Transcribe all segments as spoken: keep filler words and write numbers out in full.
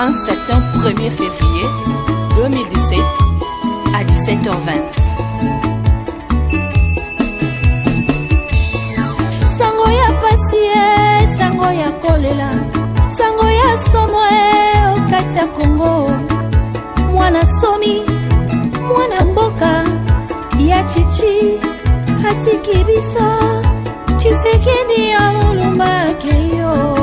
en station premier février deux mille dix-sept à dix-sept heures vingt. Sango ya patie, sango ya kolela, sango ya somoe okata Kongo. Mwana somi, mwana mboka, ya chichi, hatiki biso, chisekedi ya muluma keyo.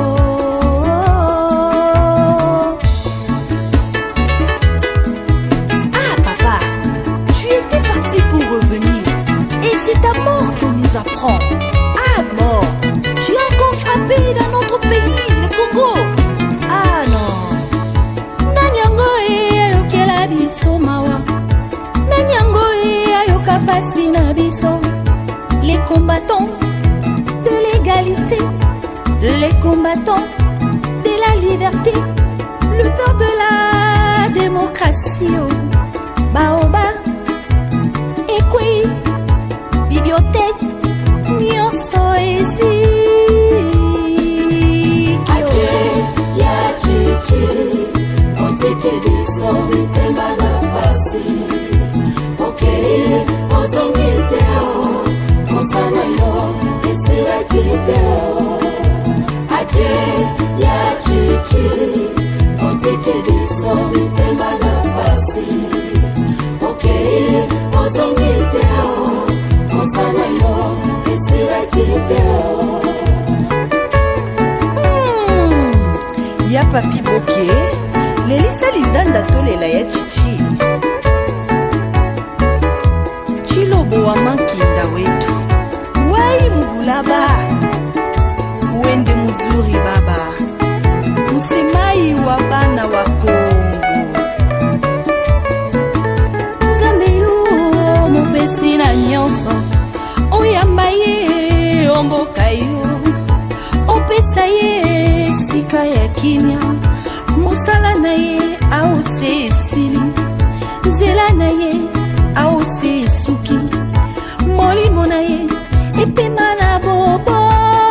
Ah mort, tu as encore frappé dans notre pays, le Congo. Ah non. Nanyango e ayokela biso mawa, nanyango e ayokapasi na biso. Les combattants de l'égalité, les combattants de la liberté, le peuple de la démocratie. Baoba, Ekwi, bibliothèque. Ya papi boke, lelisa lizanda tolela ya chichi. Chilobo wa mankinda wetu, wai mugulaba, wende muzuri baba, msemai wa bana wa Kongo. Zambeyo mopesi na nyonso, oyamba ye omboka yo, opesa ye tika ya kimia, mosala na ye aose esili, nzela na ye aose esuki, molimo na ye epema na boboto.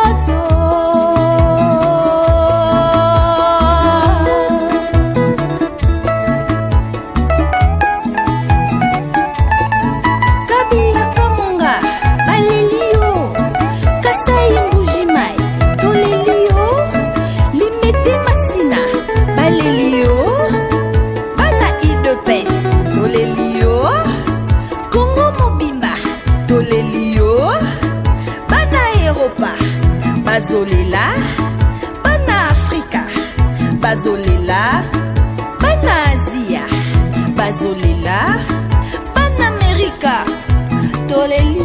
Kabila Kamonga baleli yo, Kasai Mbujimai toleli yo, Limete Masina baleli yo, bana Idepes toleli yo, Kongo Mobimba toleli yo, bana Europa bazolela, bana Afrika bazolela, bana Asia bazolela, bana Amerika toleli.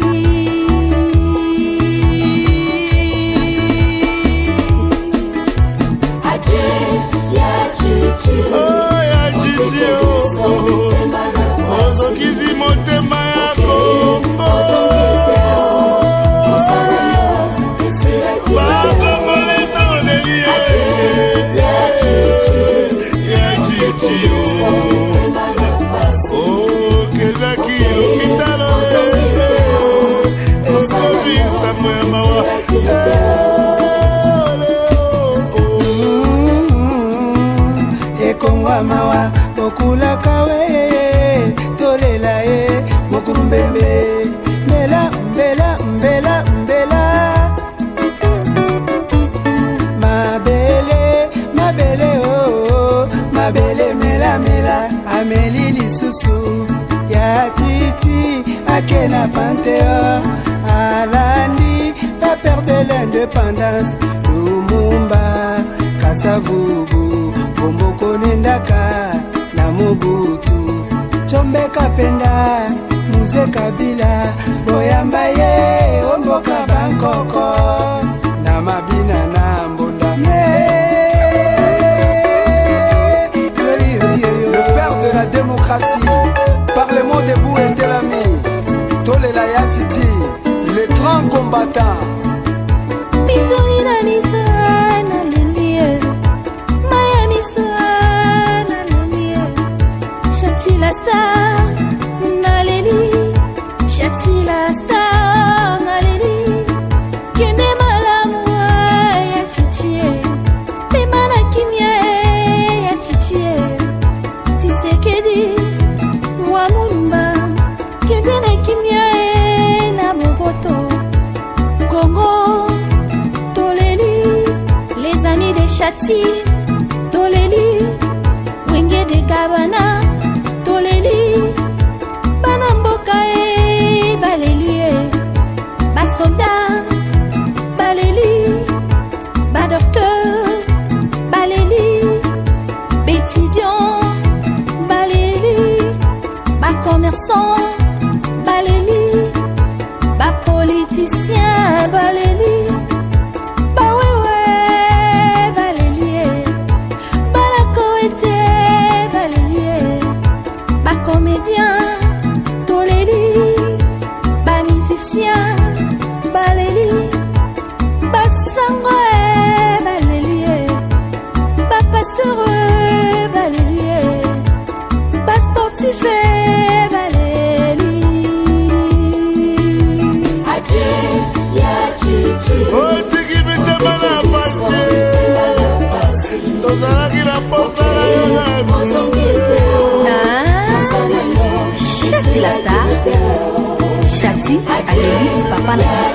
Oh ya chichi oh, ozokizi motema ya Kongo. Bakongole toleli ya chichi oh, kezaki lokitalo okobisa mwema wa Ekongwa mawa okula kawe tolela e mokurumbembe mbela mbela mbela mbela mabele mabele oh mabele mela mela ameli lisusu ya titi akena panteo alandi la peur de l'indépendance Lumumba Kasavubu Bomboko nendaka na Mobutu Chombe Kapenda Muze Kabila Boyamba ye Omboka Bangkoko na Mabina na Mbonda Le père de la démocratie Parlement debout et Telami Tolela Yatiti les grands combattants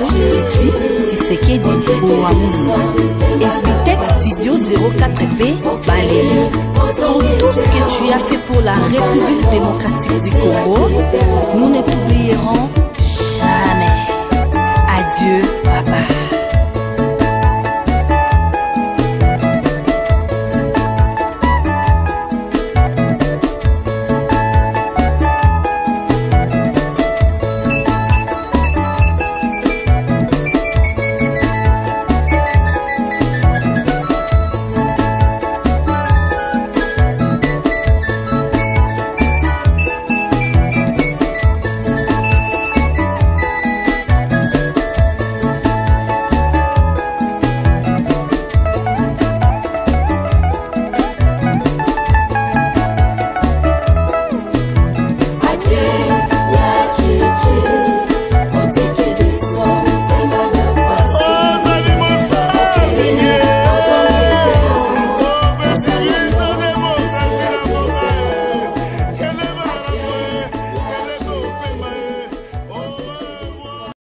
Félix Tshisekedi Ouamounou. Epitech Studio zéro quatre P Balélie. Pour tout ce que tu as fait pour la République démocratique du Congo, nous ne t'oublierons